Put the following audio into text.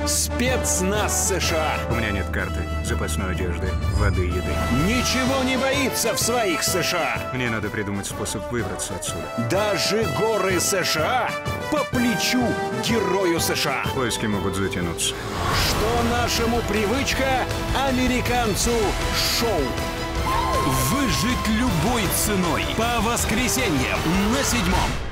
Спецназ США. У меня нет карты, запасной одежды, воды, еды. Ничего не боится в своих США. Мне надо придумать способ выбраться отсюда. Даже горы США по плечу герою США. Поиски могут затянуться. Что нашему привычка, американцу шоу. Выжить любой ценой. По воскресеньям на 7.